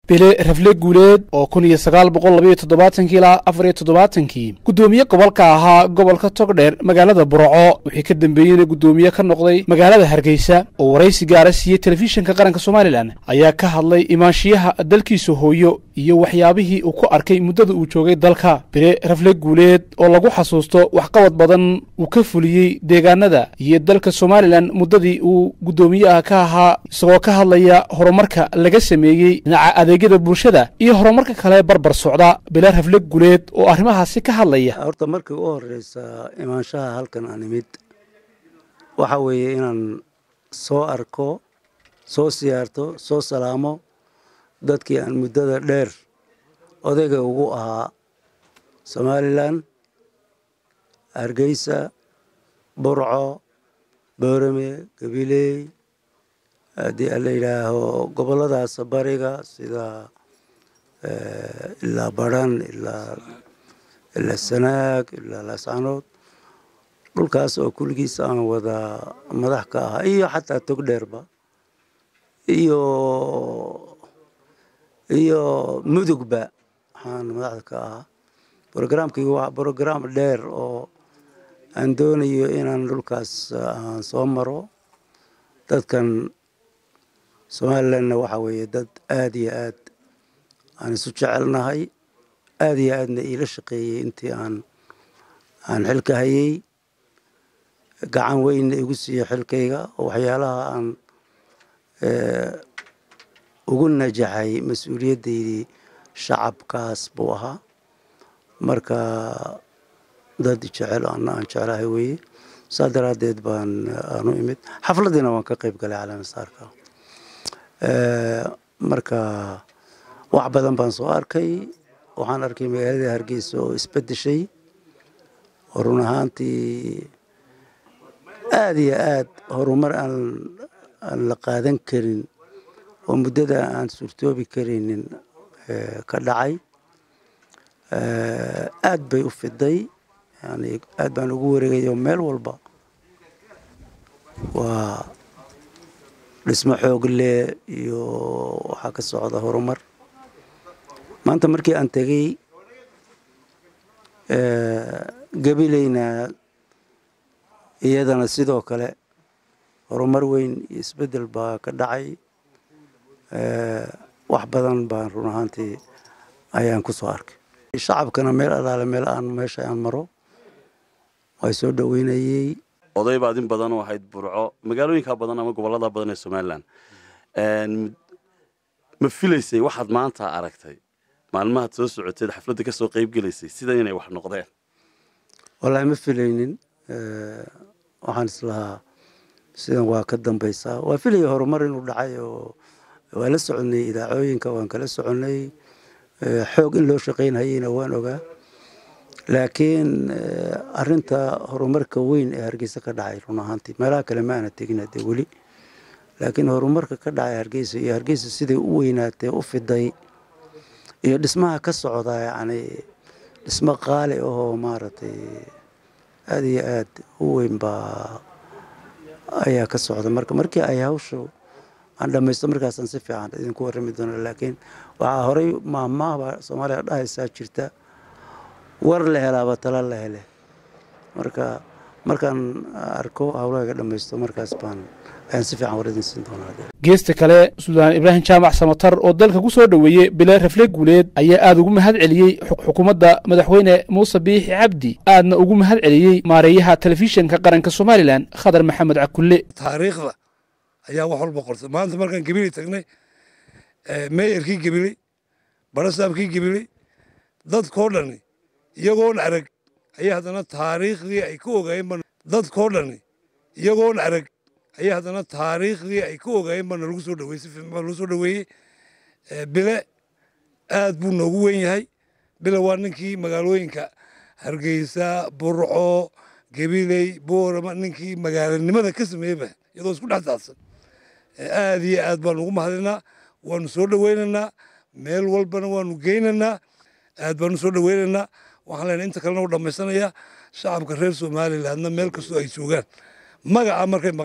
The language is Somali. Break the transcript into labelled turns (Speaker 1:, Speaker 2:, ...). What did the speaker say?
Speaker 1: bile rafle guuleed oo 1972 ilaa 74 gudoomiye gobolka ahaa gobolka Togdheer magaalada Burco wixii ka dambeeyay gudoomiye ka noqday magaalada Hargeysa oo waraysi gaar ah siiyay telefishinka qaranka Soomaaliland ayaa ka hadlay imaanshiyaha dalkiisa hooyo iyo waxyaabihii uu ku arkay muddada uu joogay dalka. bile rafle guuleed oo lagu xasuusto wax qabad badan uu ka fuliyay deegaanada iyo dalka Soomaaliland muddadii uu gudoomiyaha ka ahaa isagoo ka hadlaya horumarka laga sameeyay dhinaca adeegyada bulshada iyo horumarka kale barbar socda. bile rafle guuleed oo arrimahaasi ka hadlaya
Speaker 2: horta markii ugu horeysa imaanshaha halkan aan imid waxa weeye inaan soo arko soo siyaarto soo salaamo dadkii aan muddada dheer odayga ugu ahaa Soomaaliland, Hargeysa, Burco, Boorame, Gabiley, haddii la yidhaaho goboladaas bariga sida ilaa Baran ilaa Sanaag ilaa Laascaanood dhulkaas oo kulligiis aan wada madax ka ahaa iyo xataa Togdheerba iyo Mudugba waxaan madax ka ahaa. Programkii waa program dheer oo aan doonayo inaan dhulkaas aan soo maro. dadkan Soomaaliland waxa weeye dad aad iyo aad aan isu jecelnahay aad iyo aadna ila shaqeeyay intii aan xilka hayay gacan weyn igu siiyay xilkayga oo waxyaalaha aan ugu najaxay mas'uuliyadeedii shacabkaas buu ahaa. marka dad jecel aan jecelahay weeye saadaradeed baan aanu imid xafladina waan ka qayb galay calaamasaarka. marka wax badan baan soo arkay waxaan arkay magaalada Hargeysa oo isbedeshay oo run ahaantii aad iyo aad horumar aan la qaadan karin oo muddada aan suurtoobi karinin ka dhacay. aad bay u fiday yani aad baan ugu wareegay meel walba waa dhismo xoog leh iyo waxa ka socda horumar. maanta markii aan tagay Gabileyna iyadana sidoo kale horumar weyn iyo isbedel baa ka dhacay. wax badan baan run ahaantii ayaan ku soo arkay. shacabkana meel alaale meel aan meesha aan maro way soo dhaweynayay.
Speaker 3: oday baadin badan oo ahayd Burco magaalooyinka badan ama gobolada badan ee Soomaaliland ma filaysay waxaad maanta aragtay maalmaha soo socotay xafladda ka soo qayb galaysay sida inay wax noqdeen?
Speaker 2: wallahi ma filaynin. waxaan islahaa sidan waa ka dambaysaa waa filay horumar inuu dhacay oo waa la soconay idaacooyinka waan kala soconay xoog in loo shaqeynayayna waan ogaa. laakiin arinta horumarka weyn ee Hargeysa ka dhacay run ahaantii meelaha kale ma ana tegin hadda weli. laakiin horumarka ka dhacay Hargeysa iyo Hargeysa sidii u weynaatay u fiday iyo dhismaha ka socda yani dhismo qaali oo maaragtay aad iyo aad u weyn baa ayaa ka socda. markii ay hawshu aan dhamaysto markaasaan si fiican idinku warrami doonaa. laakiin waxaa horay maahmaahba Soomaaliya dhahaysaa jirta war la helaaba tala la hele. markaan arko hawlaha dhamaysto markaas baan ayaan si fiican waradin siin doonaa.
Speaker 1: geesta kale Suldaan Ibraahim Jaamac Samatar oo dalka ku soo dhaweeyay bile rafle guuleed ayaa aad ugu mahad celiyay xukuumadda madaxweyne Muuse Biixi Cabdi aadna ugu mahad celiyay maareeyaha telefishinka qaranka Soomaaliland Khadar Maxamed Cakulle.
Speaker 4: taariikhda ayaa wax walba qortay. maanta markaan Gabiley tagnay meeyarkii Gabiley barasaabkii Gabiley dadkoo dhan iyagoon arag ayaa haddana taariikhdii ay ku ogaayeen dadkoo dhan iyagoon arag ayaa haddana taariikhdii ay ku ogaayeen bana lagu soo dhaweeyey si fiican baa lagu soo dhaweeyey. bile aad buu noogu weyn yahay. bile waa ninkii magaalooyinka Hargeysa, Burco, Gabiley, Boorama ninkii magaalanimada ka sameeyay iyadoo isku dhex daadsan. aad iyo aad baan ugu mahadinaa waanu soo dhaweynaynaa meel walbana waanu geynaynaa aad baanu soo dhaweynaynaa. waxaan leenahay inta kalena u dhammaysanayaa shacabka reer Soomaaliland meel kastoo ay joogaan magaca markay